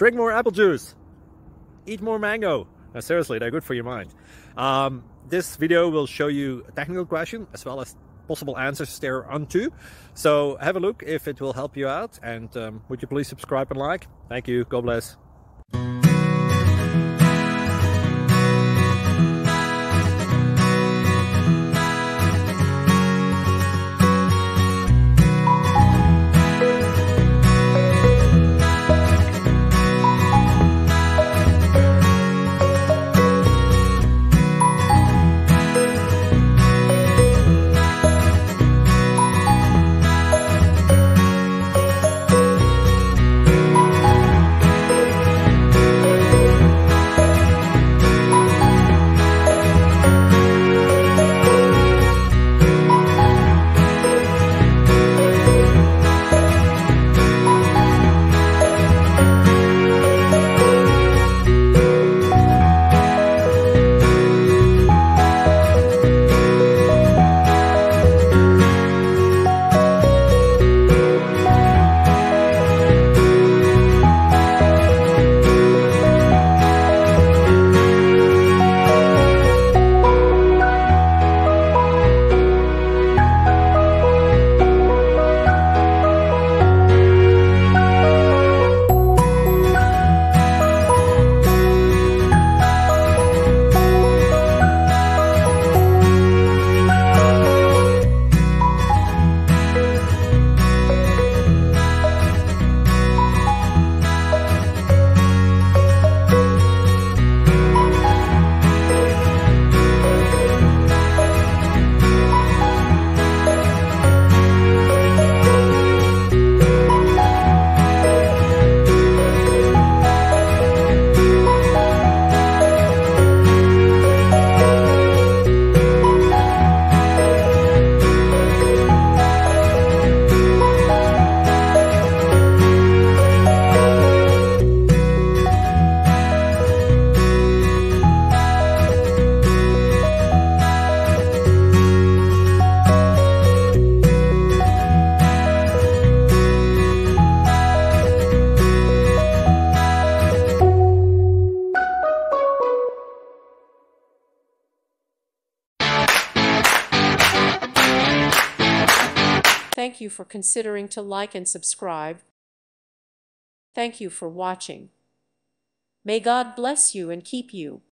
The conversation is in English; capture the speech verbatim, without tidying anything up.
Drink more apple juice. Eat more mango. No, seriously, they're good for your mind. Um, this video will show you a technical question as well as possible answers thereunto. So have a look if it will help you out, and um, would you please subscribe and like? Thank you. God bless. Thank you for considering to like and subscribe. Thank you for watching. May God bless you and keep you.